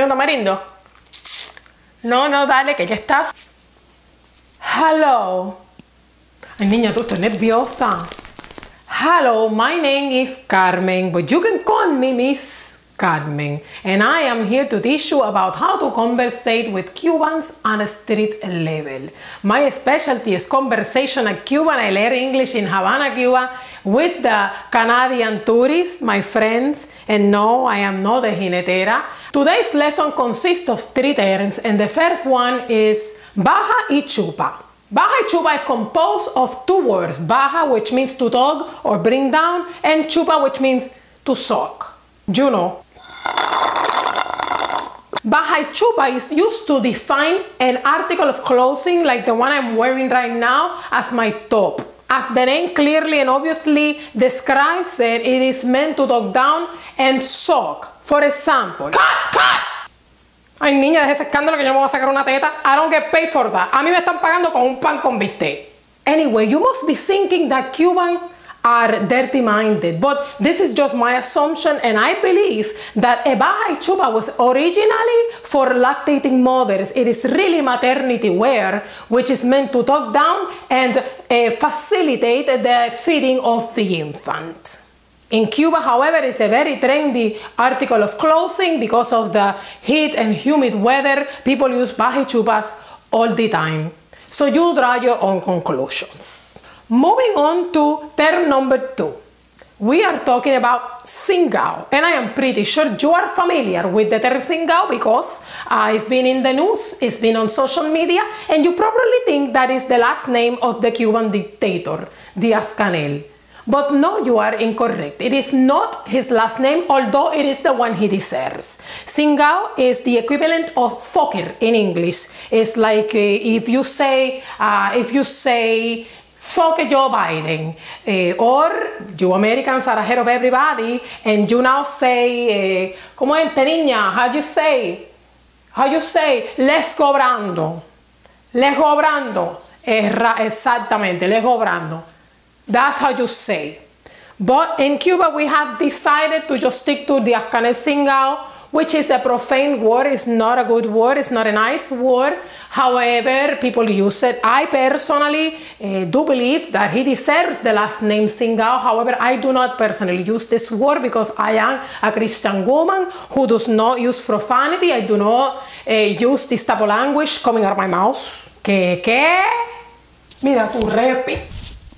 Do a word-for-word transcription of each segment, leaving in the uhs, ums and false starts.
¿Tengo tamarindo? No, no, dale, que ya estás. Hello. Ay, niña, tú estás nerviosa. Hello, my name is Carmen, but you can call me Miss Carmen. And I am here to teach you about how to conversate with Cubans on a street level. My specialty is conversation at Cuban. I learn English in Havana, Cuba, with the Canadian tourists, my friends. And no, I am not a jinetera. Today's lesson consists of three terms, and the first one is baja y chupa. Baja y chupa is composed of two words. Baja, which means to tug or bring down, and chupa, which means to suck. You know. Baja y chupa is used to define an article of clothing like the one I'm wearing right now as my top. As the name clearly and obviously describes it, it is meant to tug down and suck. For example, cut, cut. Ay, niña, deja ese escándalo que yo me voy a sacar una teta. I don't get paid for that. A mí me están pagando con un pan con bistec. Anyway, you must be thinking that Cubans are dirty-minded, but this is just my assumption, and I believe that a baja y chupa was originally for lactating mothers. It is really maternity wear, which is meant to tuck down and uh, facilitate the feeding of the infant. In Cuba, however, it's a very trendy article of clothing because of the heat and humid weather. People use baja y chupas all the time. So you draw your own conclusions. Moving on to term number two. We are talking about singao, and I am pretty sure you are familiar with the term singao because uh, it's been in the news, it's been on social media, and you probably think that is the last name of the Cuban dictator, Díaz-Canel. But no, you are incorrect. It is not his last name, although it is the one he deserves. Singao is the equivalent of fucker in English. It's like uh, if you say, uh, if you say, fuck Joe Biden, uh, or you Americans are ahead of everybody, and you now say, uh, ¿cómo es, niña? How you say? How you say? Les cobrando. Les cobrando. Exactamente, les cobrando. That's how you say. But in Cuba, we have decided to just stick to the Díaz-Canel singao, which is a profane word. It's not a good word. It's not a nice word. However, people use it. I personally uh, do believe that he deserves the last name singao. However, I do not personally use this word because I am a Christian woman who does not use profanity. I do not uh, use this type of language coming out of my mouth. ¿Qué? ¿Qué? Mira tu repi.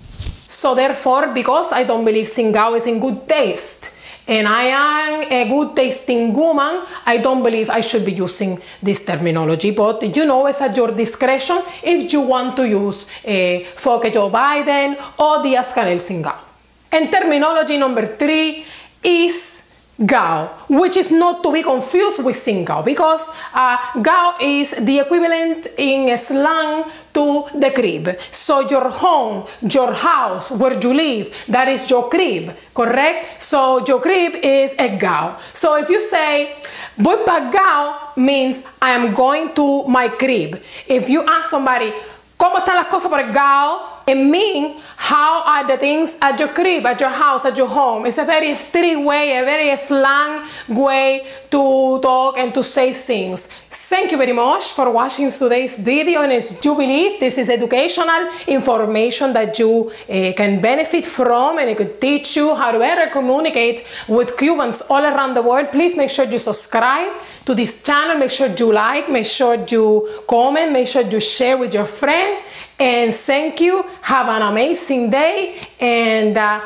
So therefore, because I don't believe singao is in good taste, and I am a good tasting woman, I don't believe I should be using this terminology. But you know, it's at your discretion if you want to use uh, fuck Joe Biden or Díaz-Canel singao. And terminology number three is gao, which is not to be confused with singao, because uh, gao is the equivalent in slang to the crib. So your home, your house, where you live, that is your crib, correct? So your crib is a gao. So if you say voy pa gao, means I am going to my crib. If you ask somebody, ¿cómo están las cosas por el gao? It means how are the things at your crib, at your house, at your home. It's a very street way, a very slang way to talk and to say things. Thank you very much for watching today's video, and as you believe this is educational information that you uh, can benefit from, and it could teach you how to better communicate with Cubans all around the world. Please make sure you subscribe to this channel, make sure you like, make sure you comment, make sure you share with your friend. And thank you. Have an amazing day. And uh,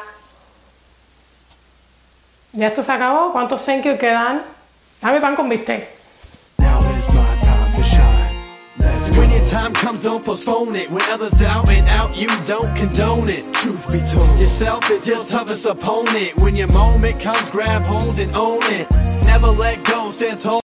ya esto se acabó. ¿Cuántos thank you quedan? Dame pan con bistec. Now is my time to shine. Let's go. When your time comes, don't postpone it. When others doubt it out, you don't condone it. Truth be told, yourself is your toughest opponent. When your moment comes, grab hold and own it. Never let go. Stand tall.